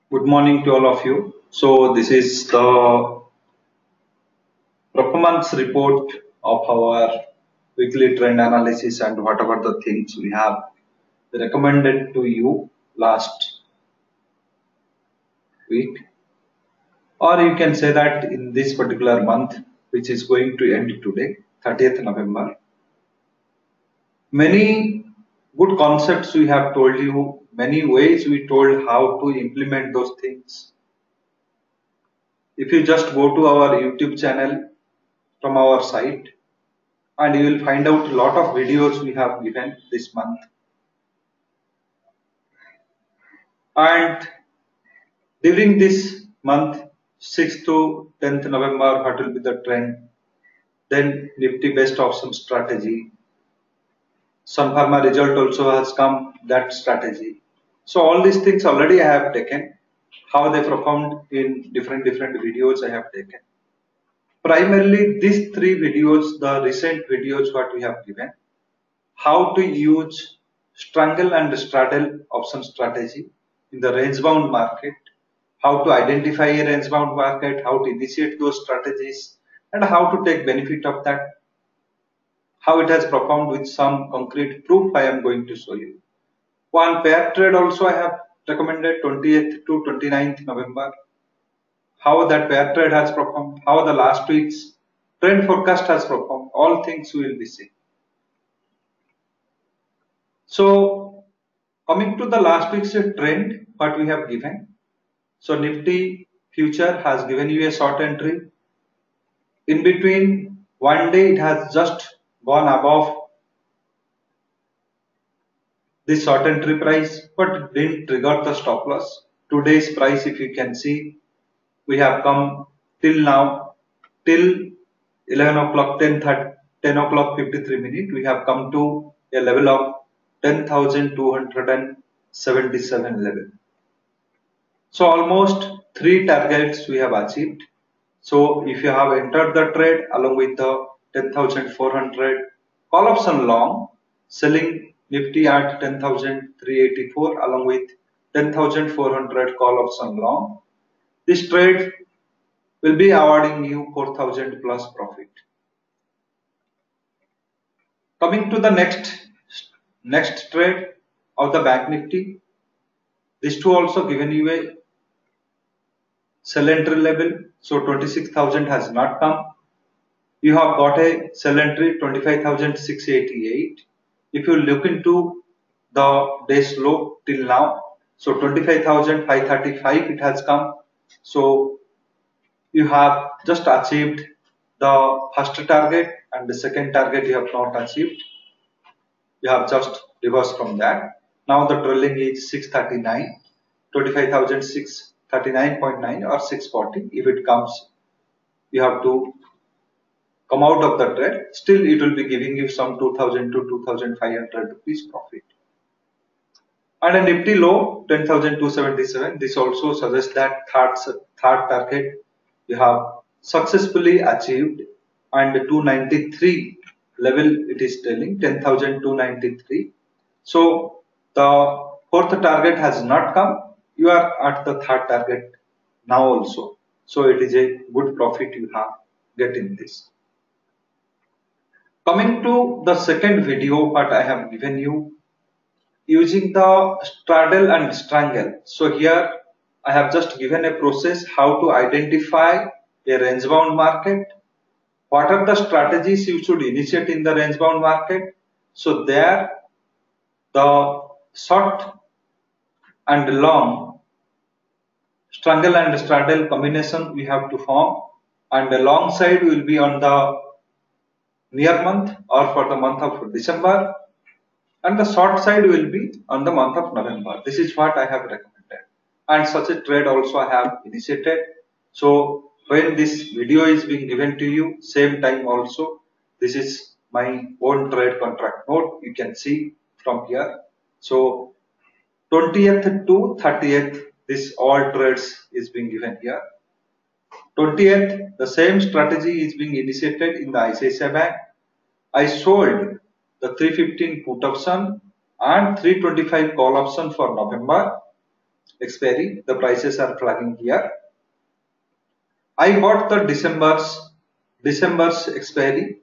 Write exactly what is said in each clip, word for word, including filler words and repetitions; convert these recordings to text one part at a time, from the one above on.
Good morning to all of you. So this is the performance report of our weekly trend analysis and whatever the things we have recommended to you last week, or you can say that in this particular month, which is going to end today, thirtieth November. Many good concepts we have told you, many ways we told how to implement those things. If you just go to our YouTube channel from our site, and you will find out a lot of videos we have given this month. And during this month, sixth to tenth November, what will be the trend? Then Nifty best option strategy. Sun Pharma result also has come, that strategy. So all these things already I have taken. How they performed in different different videos I have taken. Primarily these three videos, the recent videos what we have given. How to use strangle and straddle option strategy in the range bound market, how to identify a range bound market, how to initiate those strategies, and how to take benefit of that, how it has performed with some concrete proof I am going to show you. One pair trade also I have recommended twentieth to twenty-ninth November, how that pair trade has performed, how the last week's trend forecast has performed, all things we will be seeing. So coming to the last week's trend, what we have given. So Nifty future has given you a short entry. In between one day, it has just gone above this short entry price, but it didn't trigger the stop loss. Today's price, if you can see, we have come till now, till eleven o'clock, ten o'clock fifty-three minute, we have come to a level of ten thousand two hundred seventy-seven level. So almost three targets we have achieved. So if you have entered the trade along with the ten thousand four hundred call option long, selling Nifty at ten thousand three hundred eighty-four along with ten thousand four hundred call option long, this trade will be awarding you four thousand plus profit. Coming to the next next trade of the Bank Nifty, these two also given you a sell entry level. So twenty-six thousand has not come. You have got a sell entry twenty-five thousand six hundred eighty-eight. If you look into the day's low till now, so twenty-five thousand five hundred thirty-five it has come. So you have just achieved the first target, and the second target you have not achieved. You have just reversed from that. Now the trailing is six thirty-nine, twenty-five thousand six hundred thirty-nine point nine or six forty. If it comes, you have to come out of the trade. Still it will be giving you some two thousand to two thousand five hundred rupees profit. And a Nifty low ten thousand two hundred seventy-seven. This also suggests that third, third target you have successfully achieved, and two ninety-three level it is telling ten thousand two hundred ninety-three. So the fourth target has not come. You are at the third target now also. So it is a good profit you have get in this. Coming to the second video what I have given you, using the straddle and strangle. So here I have just given a process how to identify a range bound market. What are the strategies you should initiate in the range bound market? So there the short and long strangle and straddle combination we have to form, and the long side will be on the near month or for the month of December, and the short side will be on the month of November. This is what I have recommended, and such a trade also I have initiated. So when this video is being given to you, same time also, this is my own trade contract note, you can see from here. So twentieth to thirtieth, this all trades is being given here. twentieth, the same strategy is being initiated in the I C I C I Bank. I sold the three fifteen put option and three twenty-five call option for November. expiry. The prices are flagging here. I bought the December's December's expiry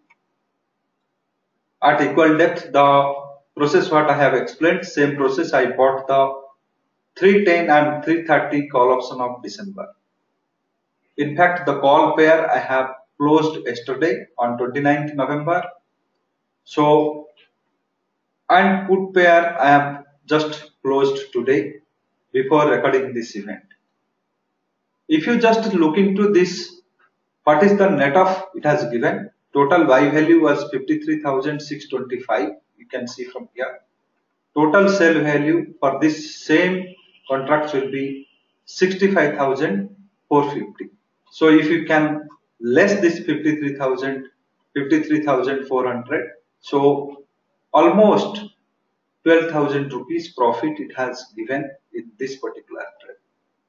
at equal depth. The process what I have explained, same process. I bought the three ten and three thirty call option of December. In fact, the call pair I have closed yesterday on twenty-ninth November. So, and put pair I have just closed today before recording this event. If you just look into this, what is the net of it has given? Total buy value was fifty-three thousand six hundred twenty-five. You can see from here. Total sell value for this same contracts will be sixty-five thousand four hundred fifty. So if you can less this fifty-three thousand, fifty-three thousand four hundred, so almost twelve thousand rupees profit it has given in this particular trade.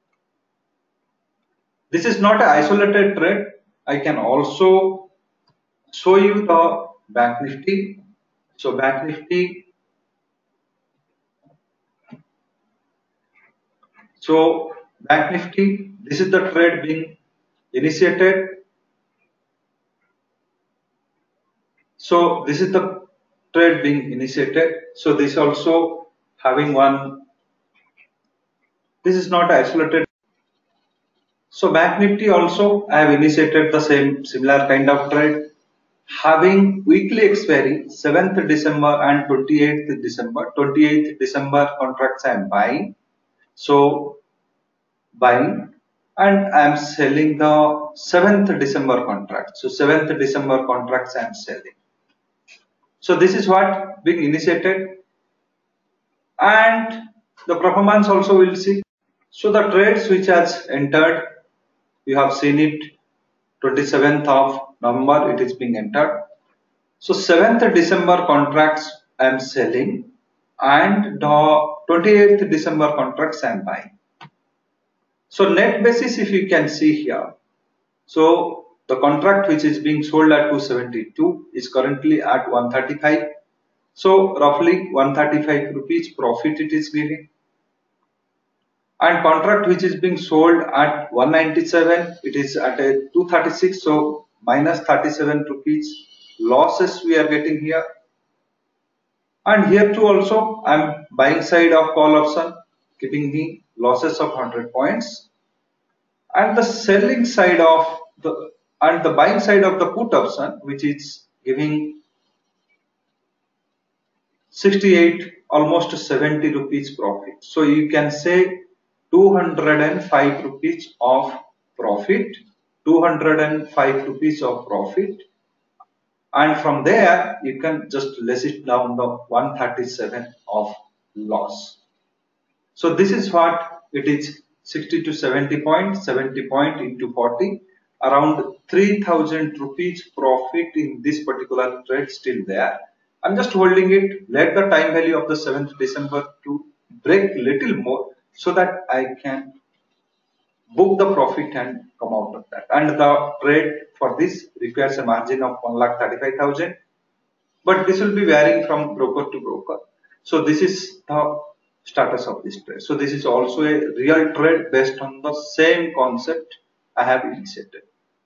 This is not an isolated trade. I can also show you the Bank Nifty. So Bank Nifty. So Bank Nifty, this is the trade being initiated. So this is the trade being initiated. So this also having one. This is not isolated. So Bank Nifty also I have initiated the same similar kind of trade, having weekly expiry seventh December and twenty-eighth December. twenty-eighth December contracts I am buying. So buying, and I am selling the seventh December contract. So seventh December contracts I am selling. So this is what being initiated, and the performance also we'll see. So the trades which has entered, you have seen it, twenty-seventh of November it is being entered. So seventh December contracts I am selling, and the twenty-eighth December contracts I am buying. So net basis, if you can see here, so the contract which is being sold at two seventy-two is currently at one thirty-five. So roughly one thirty-five rupees profit it is giving. And contract which is being sold at one ninety-seven, it is at a two thirty-six, so minus thirty-seven rupees losses we are getting here. And here too also I am buying side of call option, giving me losses of one hundred points, and the selling side of the and the buying side of the put option, which is giving sixty-eight, almost seventy rupees profit. So you can say two hundred five rupees of profit, two hundred five rupees of profit, and from there you can just less it down the one thirty-seven of loss. So this is what it is, sixty to seventy points, seventy point into forty, around three thousand rupees profit in this particular trade still there. I'm just holding it, let the time value of the seventh December to break little more so that I can book the profit and come out of that. And the trade for this requires a margin of one lakh thirty-five thousand, but this will be varying from broker to broker. So this is the status of this trade. So this is also a real trade based on the same concept I have initiated.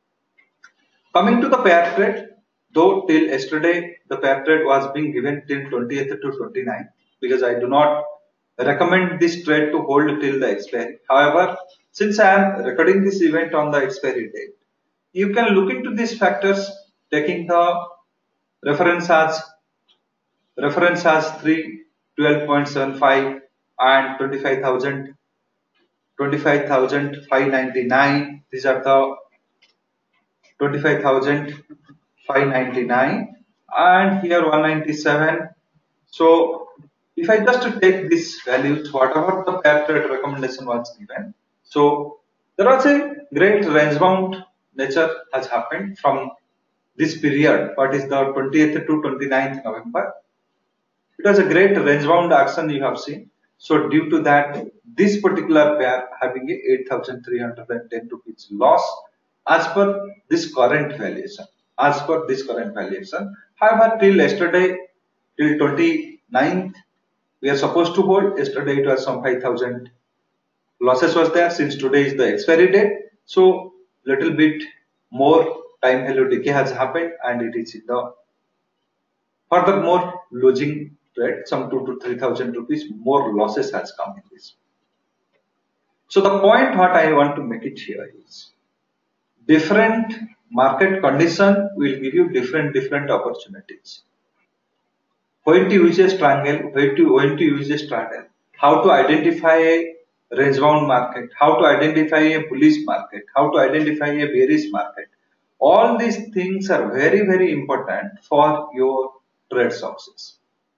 Coming to the pair trade, though till yesterday the pair trade was being given till twentieth to twenty-ninth, because I do not recommend this trade to hold till the expiry. However, since I am recording this event on the expiry date, you can look into these factors taking the reference as reference as three twelve point seven five and twenty-five thousand twenty-five thousand five ninety-nine. These are the twenty-five thousand five ninety-nine, and here one ninety-seven. So if I just take these values, whatever the pair trade recommendation was given, so there was a great range bound nature has happened from this period, what is the twentieth to twenty-ninth November. It was a great range bound action you have seen. So due to that, this particular pair having a eight thousand three hundred ten rupees loss as per this current valuation. As per this current valuation. However, till yesterday, till twenty-ninth, we are supposed to hold. Yesterday it was some five thousand losses was there since today is the expiry date. So little bit more time value decay has happened and it is in the furthermore losing trade, some two to three thousand rupees more losses has come in this. So the point what I want to make it here is different market condition will give you different different opportunities. When to use a triangle, when to when to use a straddle, how to identify a range bound market, how to identify a bullish market, how to identify a bearish market. All these things are very very important for your trade success.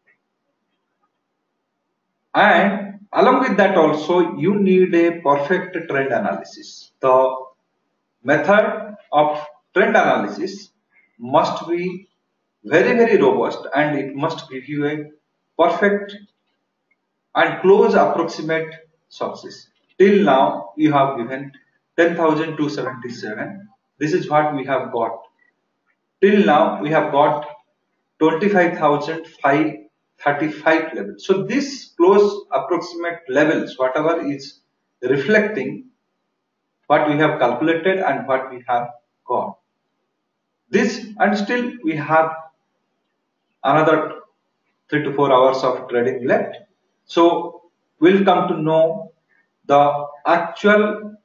And along with that also you need a perfect trend analysis. The method of trend analysis must be very very robust and it must give you a perfect and close approximate success. Till now you have given ten thousand two hundred seventy-seven. This is what we have got. Till now we have got twenty-five thousand five hundred thirty-five levels. So this close approximate levels, whatever is reflecting what we have calculated and what we have got. This and still we have another three to four hours of trading left. So we'll come to know the actual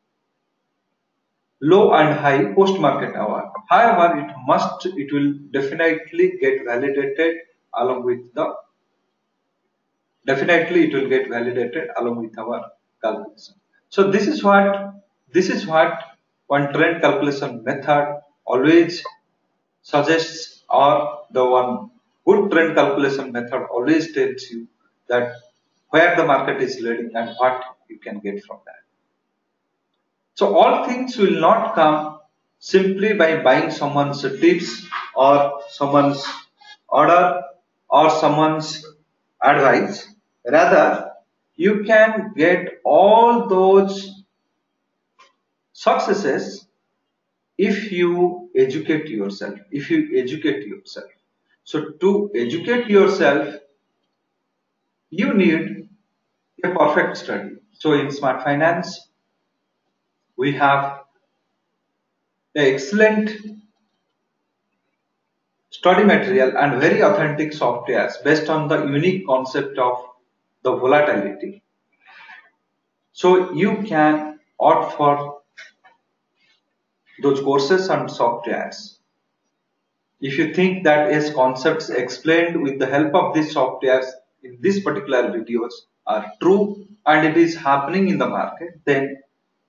low and high post market hour. However, it must, it will definitely get validated along with the, definitely it will get validated along with our calculation. So this is what, this is what one trend calculation method always suggests, or the one good trend calculation method always tells you that where the market is leading and what you can get from that. So all things will not come simply by buying someone's tips or someone's order or someone's advice. Rather, you can get all those successes if you educate yourself, if you educate yourself. So to educate yourself, you need a perfect study. So in Smart Finance, we have an excellent study material and very authentic softwares based on the unique concept of the volatility. So you can opt for those courses and softwares. If you think that as concepts explained with the help of these softwares in these particular videos are true and it is happening in the market, then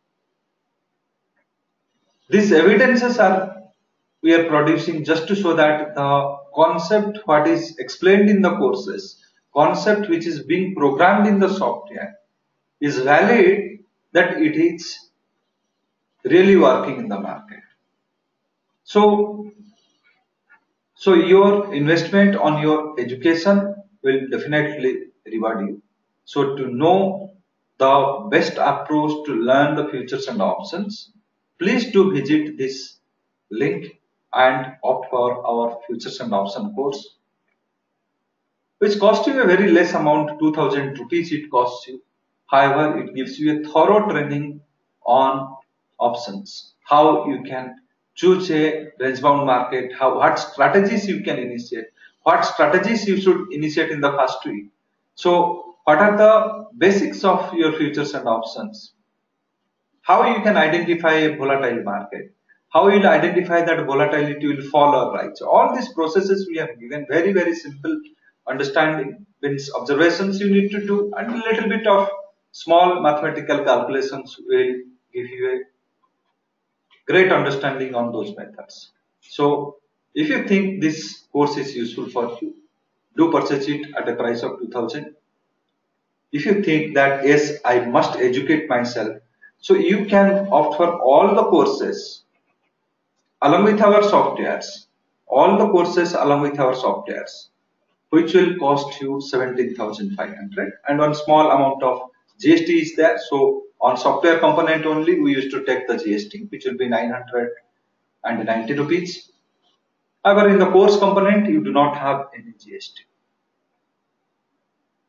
these evidences are we are producing just to show that the concept what is explained in the courses, concept which is being programmed in the software is valid, that it is really working in the market. So, so your investment on your education will definitely reward you. So to know the best approach to learn the futures and options, please do visit this link and opt for our futures and option course, which costs you a very less amount, two thousand rupees it costs you. However, it gives you a thorough training on options, how you can choose a range bound market, how what strategies you can initiate, what strategies you should initiate in the first week. So what are the basics of your futures and options, how you can identify a volatile market, how you will identify that volatility will fall or rise. So all these processes we have given very very simple understanding, means observations you need to do and a little bit of small mathematical calculations will give you a great understanding on those methods. So if you think this course is useful for you, do purchase it at a price of two thousand. If you think that yes, I must educate myself, so you can opt for all the courses along with our softwares, all the courses along with our softwares, which will cost you seventeen thousand five hundred, and one small amount of G S T is there. So on software component only we used to take the G S T, which will be nine hundred ninety rupees. However, in the course component you do not have any G S T.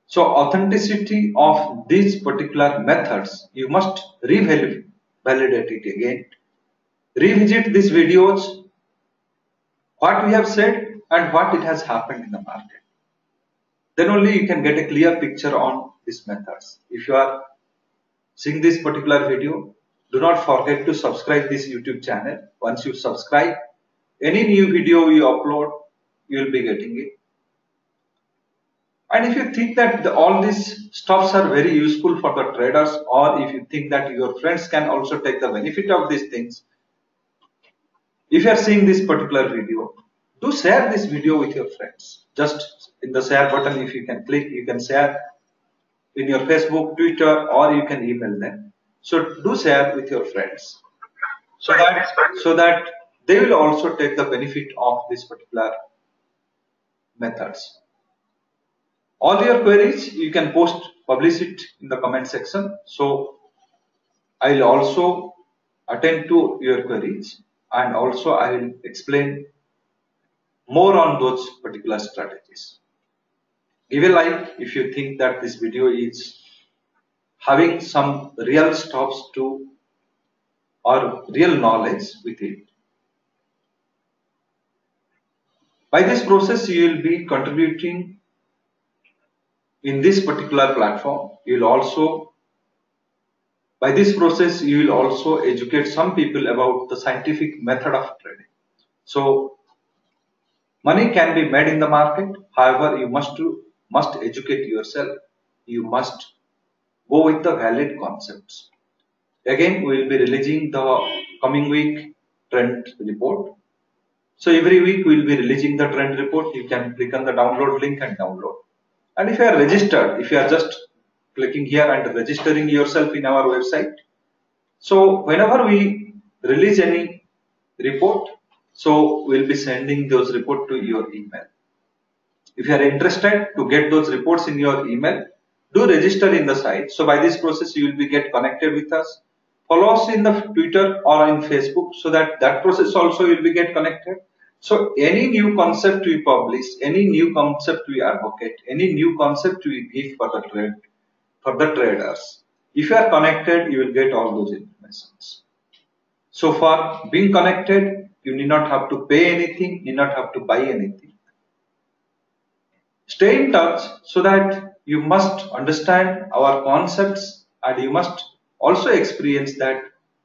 So authenticity of these particular methods, you must revalidate it again. Revisit these videos, what we have said and what it has happened in the market. Then only you can get a clear picture on these methods. If you are seeing this particular video, do not forget to subscribe this YouTube channel. Once you subscribe, any new video you upload, you will be getting it. And if you think that the, all these stuffs are very useful for the traders, or if you think that your friends can also take the benefit of these things, if you are seeing this particular video, do share this video with your friends. Just in the share button, if you can click, you can share in your Facebook, Twitter, or you can email them. So do share with your friends, so that so that they will also take the benefit of this particular methods. All your queries you can post, publish it in the comment section. So I will also attend to your queries, and also I will explain more on those particular strategies. Give a like if you think that this video is having some real stuffs to or real knowledge with it. By this process, you will be contributing in this particular platform. You will also, by this process, you will also educate some people about the scientific method of trading. So money can be made in the market. However, you must do, must educate yourself. You must go with the valid concepts. Again, we will be releasing the coming week trend report. So every week we will be releasing the trend report. You can click on the download link and download. And if you are registered, if you are just clicking here and registering yourself in our website, so whenever we release any report, so we'll be sending those reports to your email. If you are interested to get those reports in your email, do register in the site. So by this process, you will be get connected with us. Follow us in the Twitter or in Facebook, so that that process also will be get connected. So any new concept we publish, any new concept we advocate, any new concept we give for the trade, for the traders, if you are connected, you will get all those informations. So for being connected, you need not have to pay anything, need not have to buy anything. Stay in touch, so that you must understand our concepts and you must also experience that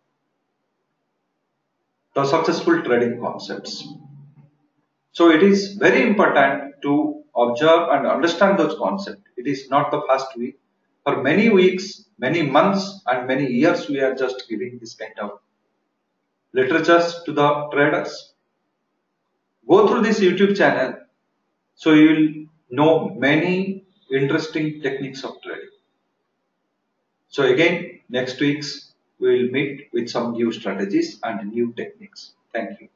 the successful trading concepts. So it is very important to observe and understand those concepts. It is not the first week. For many weeks, many months and many years, we are just giving this kind of literatures to the traders. Go through this YouTube channel, so you will know many interesting techniques of trading. So again, next week's we will meet with some new strategies and new techniques. Thank you.